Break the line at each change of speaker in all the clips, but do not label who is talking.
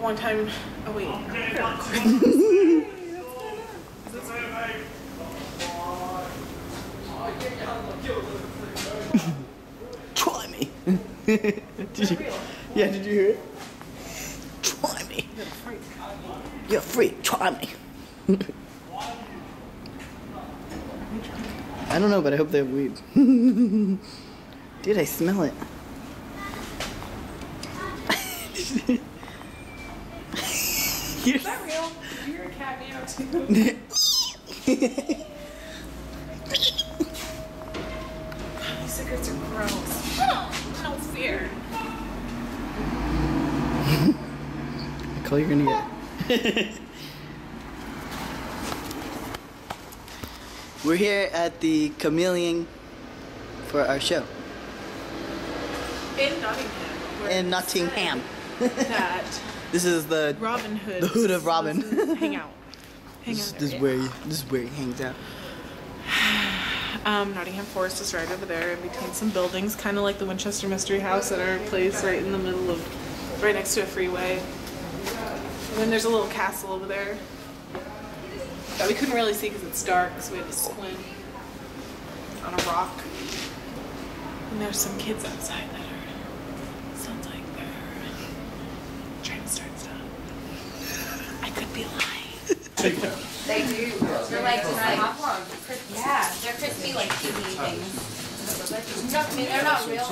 one time. Oh wait.
Try me. Did you? Yeah, did you hear it? Try me. You're free. Try me. I don't know, but I hope they have weed. Dude, I smell it.
Is that real? You're a cat meow too. These cigarettes are gross. No fear.
Call you're gonna get. We're here at the Chameleon for our show.
In Nottingham.
In Nottingham.
That.
This is the
Robin Hood.
The hood of Robin.
Hang out.
This is where he hangs out.
Nottingham Forest is right over there in between some buildings, kind of like the Winchester Mystery House at our place right in the middle of, right next to a freeway. And then there's a little castle over there that we couldn't really see because it's dark, so we had to squint on a rock. And there's some kids outside that are, sounds like they're trying to start stuff. I could be lying.
They do. They're like yeah, they're crispy like cheesy things. I mean, they're not real.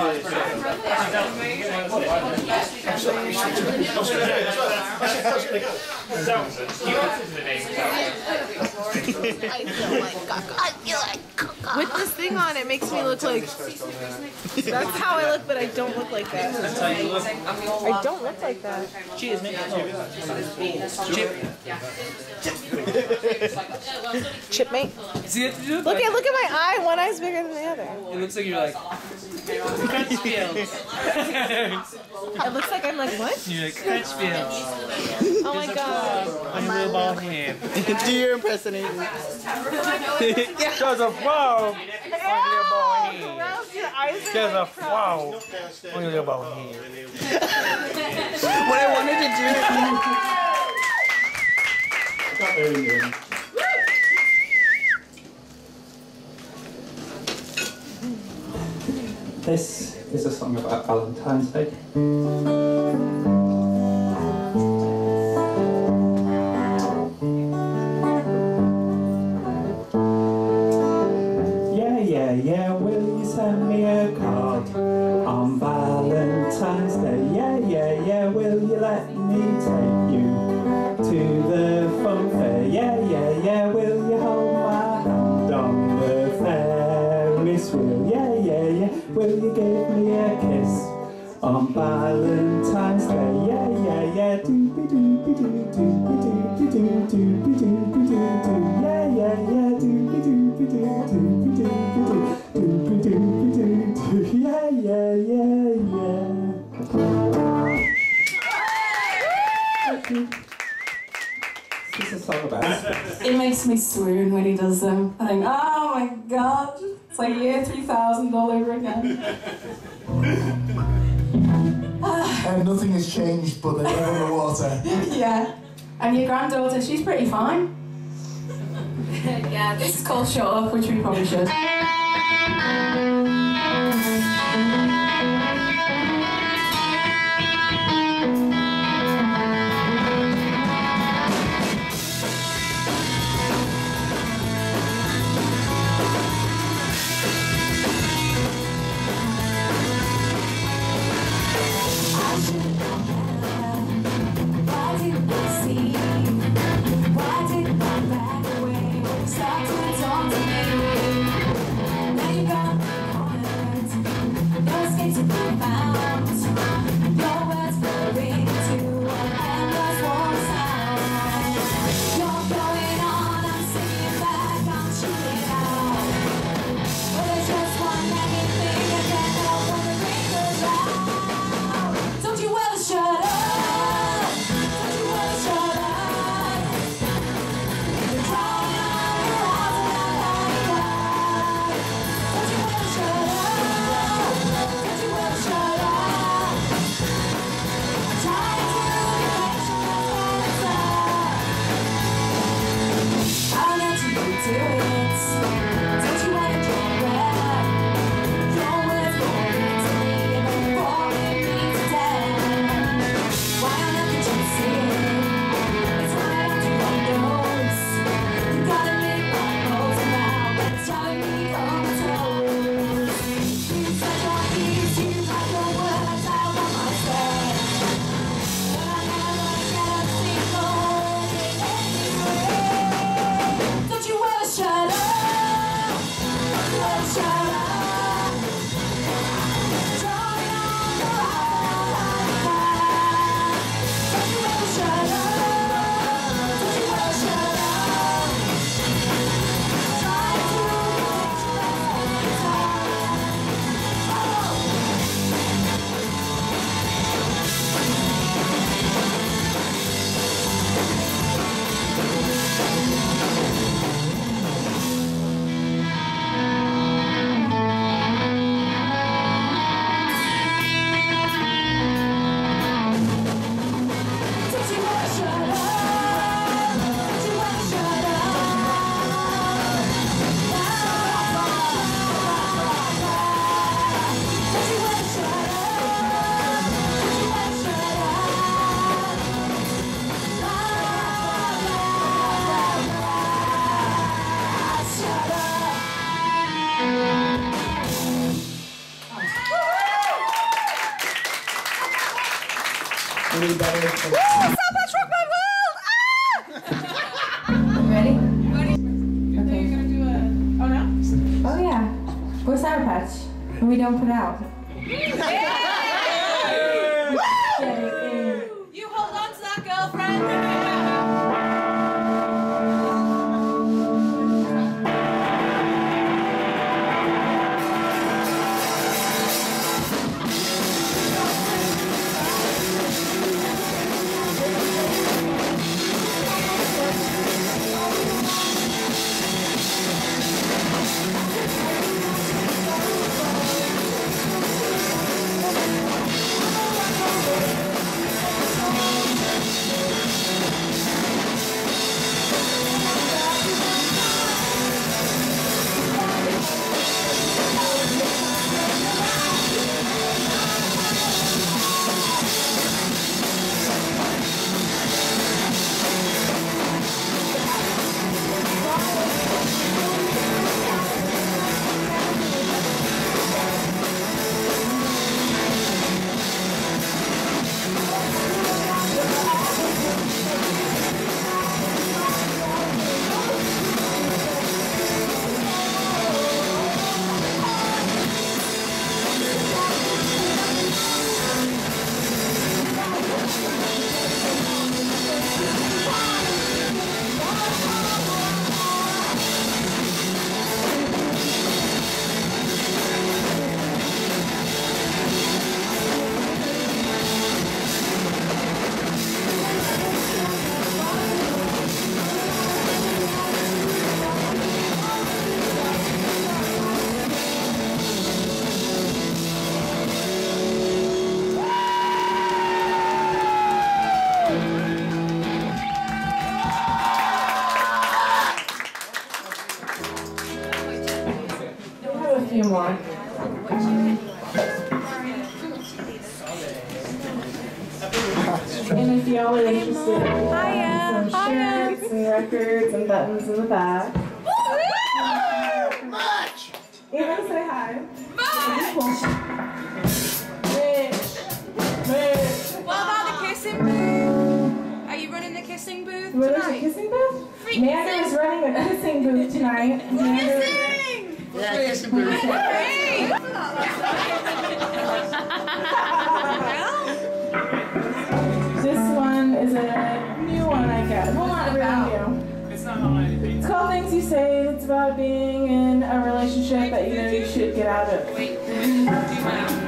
With this thing on, it makes me look like. That's how I look, but I don't look like that. I don't look like that.
Cheers, man.
Chipmate. Look at my eye. One eye's bigger than the other.
It looks like you're like Crutchfield.
It looks like I'm like what?
You're like Crutchfield.
Oh my god.
On your little bald head.
Do your impersonation.
There's a wow on your little bald head. There's a wow on your little bald head.
What I wanted to do.
This is a song about Valentine's Day. Yeah, will you send me a card on Valentine's Day? Yeah, will you let me take you to the fun fair? Yeah, will you hold my hand on the Ferris wheel? Yeah, will you give me a kiss on Valentine's Day? Yeah, doobie-doobie-doo-doobie-doobie-doobie-doobie-doo-doo-doo. Yeah, doobie-doobie-doo-doobie-doo-doo-doo. What's a song about?
It makes me swoon when he does them. I think, oh my god, it's like year 3000 all over again.
Nothing has changed but the level of the water.
Yeah, and your granddaughter, she's pretty fine. Yeah, this is called Shut Up, which we probably should. Stop to talk to me. Now you got
way better than
Southwest Rock My World! Ready?
Okay.
You're gonna do a. Oh no?
Oh yeah. We're Sour Patch. And we don't put out.
You hold on to that, girlfriend!
A few more. And if y'all are interested, we have some shirts and records and buttons in the back. Even say hi.
What about the kissing booth? Are you running the kissing booth
What is
tonight?
a kissing booth? Neander is running a kissing booth tonight.
Yeah, kissing booth.
Hey!
This one is a new one, I guess. Well, not really new. It's called Things You Say. It's about being in a relationship that you know you should get out of.
Wait, do you want